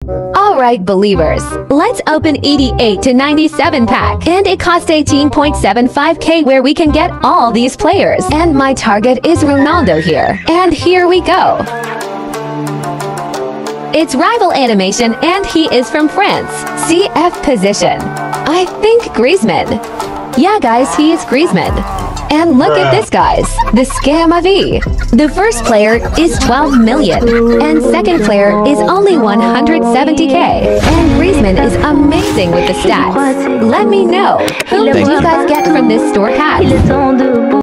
Alright believers, let's open 88 to 97 pack, and it costs 18.75k where we can get all these players, and my target is Ronaldo here, and here we go. It's rival animation and he is from France. CF position. I think Griezmann. Yeah guys, he is Griezmann. And look at this guys, the scam of E. The first player is 12 million, and second player is only 170k. And Griezmann is amazing with the stats. Let me know, who did you guys get from this store pack?